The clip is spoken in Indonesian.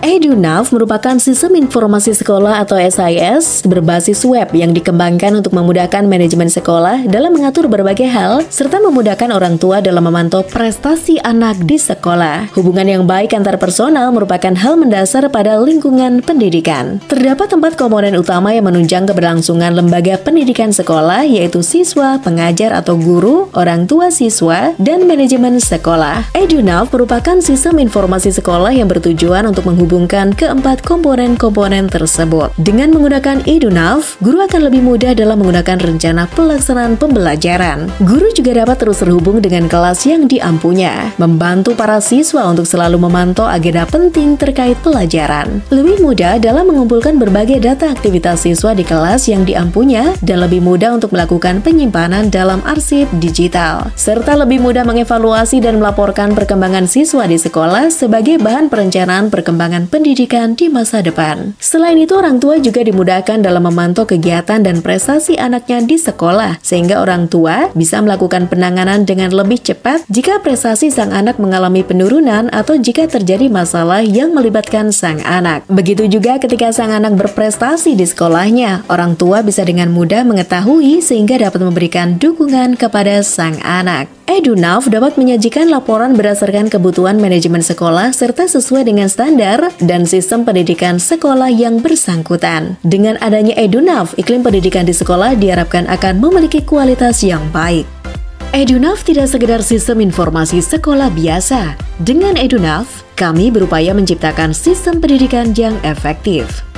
EduNav merupakan sistem informasi sekolah atau SIS berbasis web yang dikembangkan untuk memudahkan manajemen sekolah dalam mengatur berbagai hal serta memudahkan orang tua dalam memantau prestasi anak di sekolah. Hubungan yang baik antar personal merupakan hal mendasar pada lingkungan pendidikan. Terdapat 4 komponen utama yang menunjang keberlangsungan lembaga pendidikan sekolah, yaitu siswa, pengajar atau guru, orang tua siswa, dan manajemen sekolah. EduNav merupakan sistem informasi sekolah yang bertujuan untuk menghubungkan keempat komponen-komponen tersebut. Dengan menggunakan EduNav, guru akan lebih mudah dalam menggunakan rencana pelaksanaan pembelajaran. Guru juga dapat terus terhubung dengan kelas yang diampunya, membantu para siswa untuk selalu memantau agenda penting terkait pelajaran. Lebih mudah dalam mengumpulkan berbagai data aktivitas siswa di kelas yang diampunya, dan lebih mudah untuk melakukan penyimpanan dalam arsip digital, serta lebih mudah mengevaluasi dan melaporkan perkembangan siswa di sekolah sebagai bahan perencanaan perkembangan pendidikan di masa depan. Selain itu, orang tua juga dimudahkan dalam memantau kegiatan dan prestasi anaknya di sekolah, sehingga orang tua bisa melakukan penanganan dengan lebih cepat jika prestasi sang anak mengalami penurunan atau jika terjadi masalah yang melibatkan sang anak. Begitu juga ketika sang anak berprestasi di sekolahnya, orang tua bisa dengan mudah mengetahui sehingga dapat memberikan dukungan kepada sang anak. EduNav dapat menyajikan laporan berdasarkan kebutuhan manajemen sekolah serta sesuai dengan standar dan sistem pendidikan sekolah yang bersangkutan. Dengan adanya EduNav, iklim pendidikan di sekolah diharapkan akan memiliki kualitas yang baik. EduNav tidak sekedar sistem informasi sekolah biasa. Dengan EduNav, kami berupaya menciptakan sistem pendidikan yang efektif.